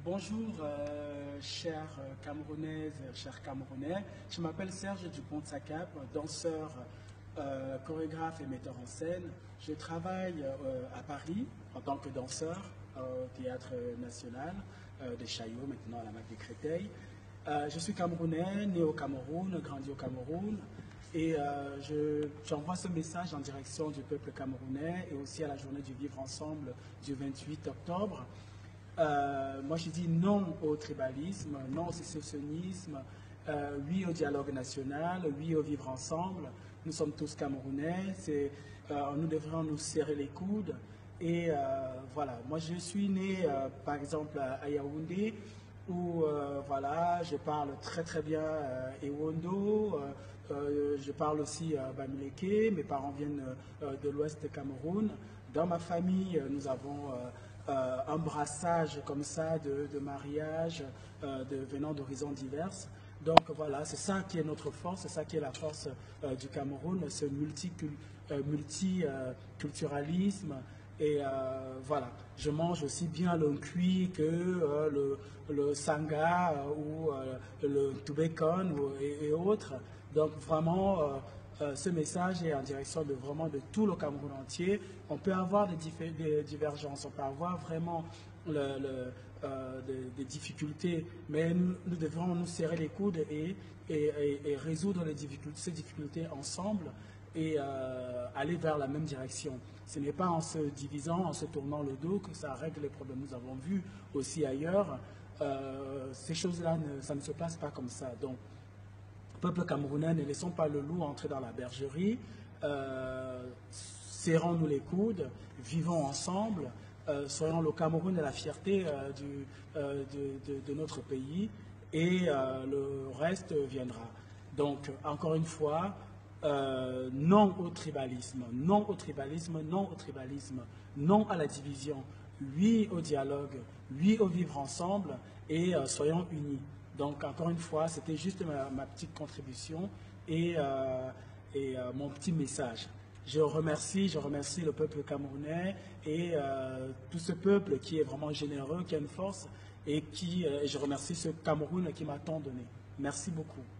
Bonjour, chères Camerounaises, chers Camerounais. Je m'appelle Serge Dupont-Tsakap, danseur, chorégraphe et metteur en scène. Je travaille à Paris en tant que danseur au Théâtre National de Chaillot, maintenant à la MAC de Créteil. Je suis Camerounais, né au Cameroun, grandi au Cameroun. Et j'envoie ce message en direction du peuple camerounais et aussi à la journée du vivre ensemble du 28 octobre. Moi, je dis non au tribalisme, non au sécessionnisme, oui au dialogue national, oui au vivre ensemble. Nous sommes tous Camerounais, nous devrions nous serrer les coudes. Et voilà, moi je suis né par exemple à Yaoundé, où voilà, je parle très très bien Ewondo, je parle aussi Bamileke, mes parents viennent de l'ouest du Cameroun. Dans ma famille, nous avons un brassage comme ça de mariages venant d'horizons divers. Donc voilà, c'est ça qui est notre force, c'est ça qui est la force du Cameroun, ce multiculturalisme. Et voilà, je mange aussi bien le cuit que le sanga ou le toubekon et autres. Donc vraiment, ce message est en direction de vraiment de tout le Cameroun entier. On peut avoir des divergences, on peut avoir vraiment des difficultés, mais nous devrons nous serrer les coudes et résoudre ces difficultés ensemble et aller vers la même direction. Ce n'est pas en se divisant, en se tournant le dos que ça règle les problèmes. Nous avons vu aussi ailleurs, ces choses-là, ça ne se passe pas comme ça. Donc, peuple camerounais, ne laissons pas le loup entrer dans la bergerie, serrons-nous les coudes, vivons ensemble, soyons le Cameroun et la fierté de notre pays, et le reste viendra. Donc, encore une fois, non au tribalisme, non au tribalisme, non au tribalisme, non à la division, oui au dialogue, oui au vivre ensemble, et soyons unis. Donc, encore une fois, c'était juste ma petite contribution et mon petit message. Je remercie le peuple camerounais et tout ce peuple qui est vraiment généreux, qui a une force et je remercie ce Cameroun qui m'a tant donné. Merci beaucoup.